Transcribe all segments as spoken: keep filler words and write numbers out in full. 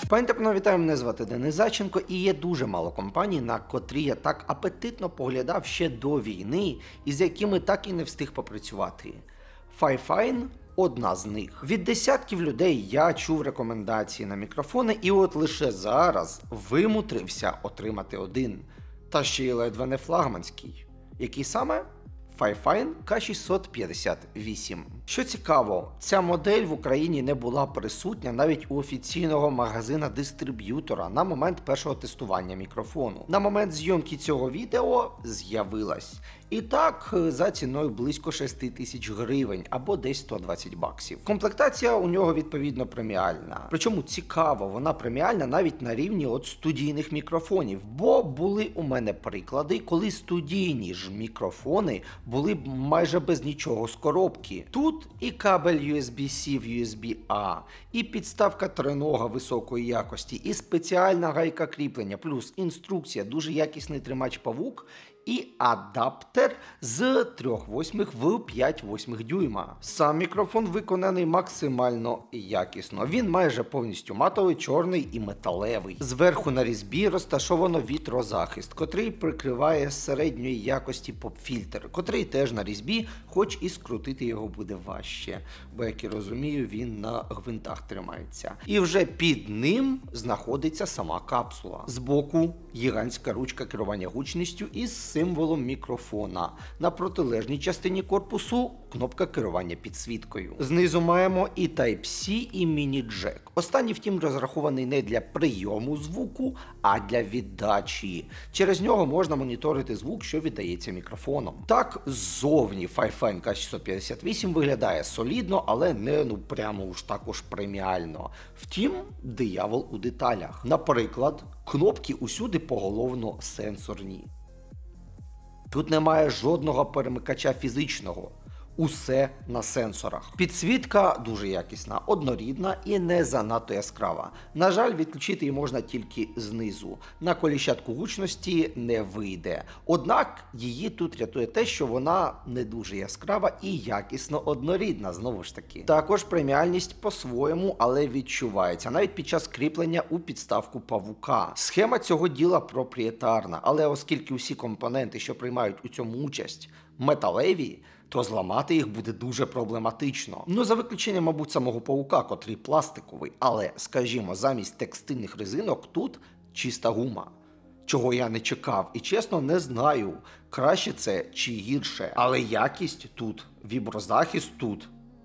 Пані та панове, вітаю, мене звати Денис Зайченко, і є дуже мало компаній, на котрі я так апетитно поглядав ще до війни, і з якими так і не встиг попрацювати. Fifine – одна з них. Від десятків людей я чув рекомендації на мікрофони, і от лише зараз вимутрився отримати один. Та ще й ледве не флагманський. Який саме? Fifine К шістсот п'ятдесят вісім. Що цікаво, ця модель в Україні не була присутня навіть у офіційного магазина-дистриб'ютора на момент першого тестування мікрофону. На момент зйомки цього відео з'явилась. І так, за ціною близько шість тисяч гривень, або десь сто двадцять баксів. Комплектація у нього відповідно преміальна. Причому цікаво, вона преміальна навіть на рівні от студійних мікрофонів, бо були у мене приклади, коли студійні ж мікрофони були майже без нічого з коробки. Тут і кабель ю ес бі-C в ю ес бі-A, і підставка тринога високої якості, і спеціальна гайка кріплення, плюс інструкція, дуже якісний тримач павук, і адаптер з три восьмих в п'ять восьмих дюйма. Сам мікрофон виконаний максимально якісно. Він майже повністю матовий, чорний і металевий. Зверху на різьбі розташовано вітрозахист, котрий прикриває середньої якості поп-фільтр, котрий теж на різьбі, хоч і скрутити його буде важче, бо, як я розумію, він на гвинтах тримається. І вже під ним знаходиться сама капсула. Збоку гігантська ручка керування гучністю із символом мікрофона. На протилежній частині корпусу кнопка керування підсвіткою. Знизу маємо і Type-C, і міні-джек. Останній, втім, розрахований не для прийому звуку, а для віддачі. Через нього можна моніторити звук, що віддається мікрофоном. Так, ззовні Fifine К шістсот п'ятдесят вісім виглядає солідно, але не ну прямо уж також преміально. Втім, диявол у деталях. Наприклад, кнопки усюди поголовно сенсорні. Тут немає жодного перемикача фізичного. Усе на сенсорах. Підсвітка дуже якісна, однорідна і не занадто яскрава. На жаль, відключити її можна тільки знизу. На коліщатку гучності не вийде. Однак її тут рятує те, що вона не дуже яскрава і якісно однорідна, знову ж таки. Також преміальність по-своєму, але відчувається, навіть під час кріплення у підставку павука. Схема цього діла проприєтарна, але оскільки усі компоненти, що приймають у цьому участь, металеві, то зламати їх буде дуже проблематично. Ну, за виключенням, мабуть, самого павука, котрий пластиковий, але, скажімо, замість текстильних резинок тут чиста гума. Чого я не чекав і, чесно, не знаю, краще це чи гірше. Але якість тут, віброзахист тут.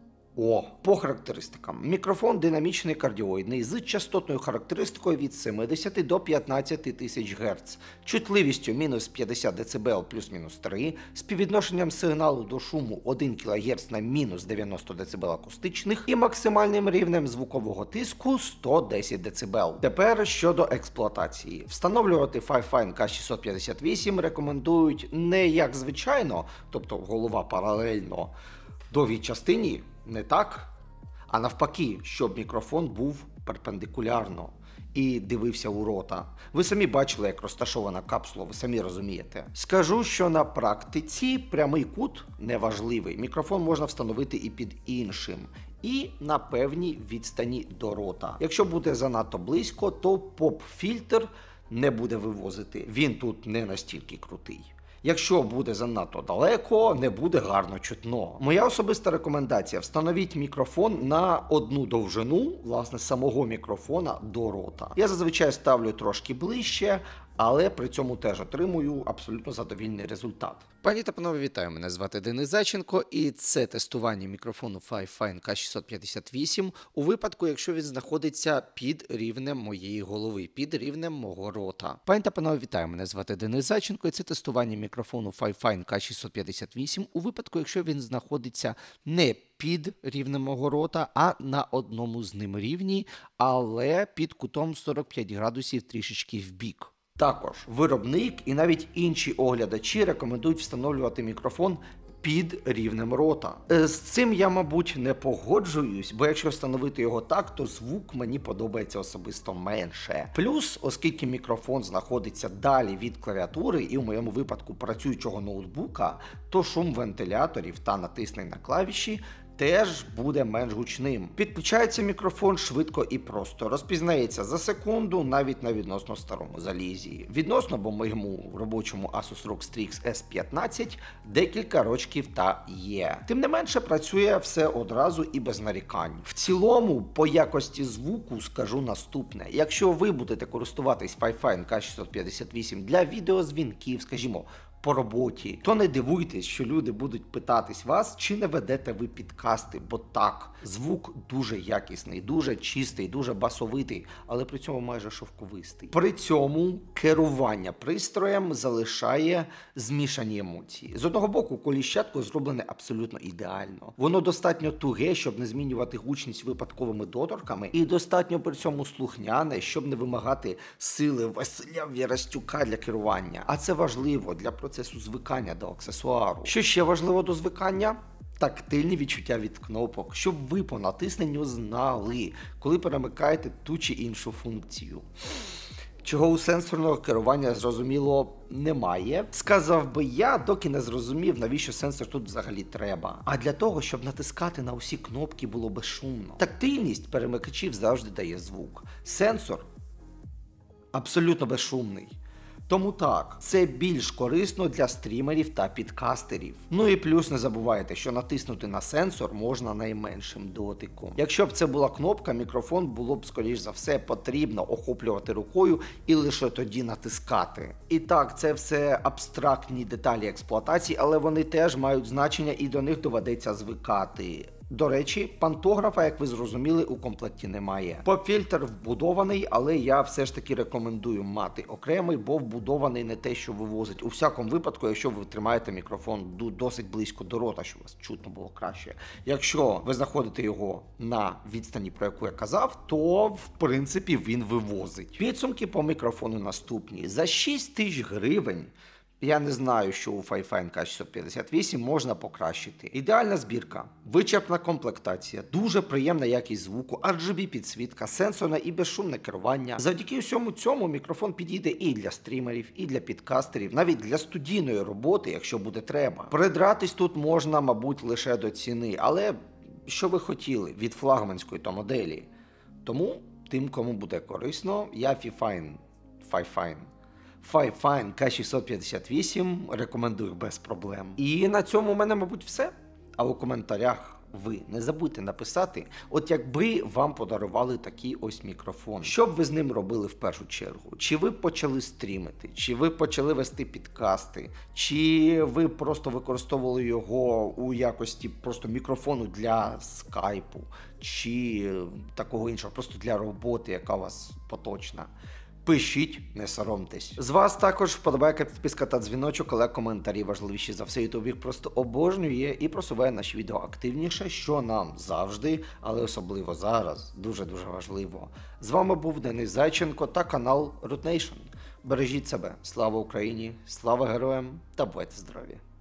О, по характеристикам. Мікрофон динамічний кардіоїдний з частотною характеристикою від сімдесят до п'ятнадцяти тисяч герц, чутливістю мінус п'ятдесят дБ плюс-мінус три, співвідношенням сигналу до шуму один кілогерц на мінус дев'яносто дБ акустичних і максимальним рівнем звукового тиску сто десять дБ. Тепер щодо експлуатації. Встановлювати Fifine К шістсот п'ятдесят вісім рекомендують не як звичайно, тобто голова паралельно, довгій частині, не так, а навпаки, щоб мікрофон був перпендикулярно і дивився у рота. Ви самі бачили, як розташована капсула, ви самі розумієте. Скажу, що на практиці прямий кут неважливий. Мікрофон можна встановити і під іншим. І на певній відстані до рота. Якщо буде занадто близько, то поп-фільтр не буде вивозити. Він тут не настільки крутий. Якщо буде занадто далеко, не буде гарно чутно. Моя особиста рекомендація – встановіть мікрофон на одну довжину, власне, самого мікрофона до рота. Я зазвичай ставлю трошки ближче, але при цьому теж отримую абсолютно задовільний результат. Пані та панове, вітаю, мене звати Денис Зайченко, і це тестування мікрофону Fifine К шістсот п'ятдесят вісім у випадку, якщо він знаходиться під рівнем моєї голови, під рівнем мого рота. Пані та панове, вітаю, мене звати Денис Зайченко, і це тестування мікрофону Fifine К шістсот п'ятдесят вісім у випадку, якщо він знаходиться не під рівнем мого рота, а на одному з ним рівні, але під кутом сорок п'ять градусів трішечки вбік. Також виробник і навіть інші оглядачі рекомендують встановлювати мікрофон під рівнем рота. З цим я, мабуть, не погоджуюсь, бо якщо встановити його так, то звук мені подобається особисто менше. Плюс, оскільки мікрофон знаходиться далі від клавіатури і в моєму випадку працюючого ноутбука, то шум вентиляторів та натиснень на клавіші теж буде менш гучним. Підключається мікрофон швидко і просто. Розпізнається за секунду навіть на відносно старому залізі. Відносно, бо моєму робочому Asus ROG Strix ес п'ятнадцять декілька рочків та є. Тим не менше працює все одразу і без нарікань. В цілому, по якості звуку скажу наступне. Якщо ви будете користуватись Fifine К шістсот п'ятдесят вісім для відеозвінків, скажімо, по роботі, то не дивуйтесь, що люди будуть питатись вас, чи не ведете ви підкасти, бо так, звук дуже якісний, дуже чистий, дуже басовитий, але при цьому майже шовковистий. При цьому керування пристроєм залишає змішані емоції. З одного боку, коліщатко зроблене абсолютно ідеально. Воно достатньо туге, щоб не змінювати гучність випадковими доторками, і достатньо при цьому слухняне, щоб не вимагати сили Василя Вірастюка для керування. А це важливо для процесу процесу звикання до аксесуару. Що ще важливо до звикання? Тактильні відчуття від кнопок, щоб ви по натисненню знали, коли перемикаєте ту чи іншу функцію. Чого у сенсорного керування, зрозуміло, немає. Сказав би я, доки не зрозумів, навіщо сенсор тут взагалі треба. А для того, щоб натискати на усі кнопки було безшумно. Тактильність перемикачів завжди дає звук. Сенсор абсолютно безшумний. Тому так, це більш корисно для стрімерів та підкастерів. Ну і плюс не забувайте, що натиснути на сенсор можна найменшим дотиком. Якщо б це була кнопка, мікрофон було б, скоріш за все, потрібно охоплювати рукою і лише тоді натискати. І так, це все абстрактні деталі експлуатації, але вони теж мають значення і до них доведеться звикати. До речі, пантографа, як ви зрозуміли, у комплекті немає. Поп-фільтр вбудований, але я все ж таки рекомендую мати окремий, бо вбудований не те, що вивозить. У всякому випадку, якщо ви тримаєте мікрофон досить близько до рота, щоб вас чутно було краще. Якщо ви знаходите його на відстані, про яку я казав, то в принципі він вивозить. Підсумки по мікрофону наступні. За шість тисяч гривень я не знаю, що у Fifine К шістсот п'ятдесят вісім можна покращити. Ідеальна збірка, вичерпна комплектація, дуже приємна якість звуку, ар джі бі підсвітка, сенсорне і безшумне керування. Завдяки всьому цьому мікрофон підійде і для стрімерів, і для підкастерів, навіть для студійної роботи, якщо буде треба. Придратись тут можна, мабуть, лише до ціни, але що ви хотіли від флагманської то моделі. Тому тим, кому буде корисно, я Fifine, Fifine. Fifine К шістсот п'ятдесят вісім рекомендую без проблем. І на цьому у мене, мабуть, все. А у коментарях ви не забудьте написати, от якби вам подарували такий ось мікрофон, що б ви з ним робили в першу чергу? Чи ви почали стрімити, чи ви почали вести підкасти, чи ви просто використовували його у якості просто мікрофону для скайпу, чи такого іншого, просто для роботи, яка у вас поточна. Пишіть, не соромтесь. З вас також вподобайка, підписка та дзвіночок, але коментарі важливіші за все. Ютуб їх просто обожнює і просуває наші відео активніше, що нам завжди, але особливо зараз, дуже-дуже важливо. З вами був Денис Зайченко та канал Root Nation. Бережіть себе. Слава Україні, слава героям та будьте здорові!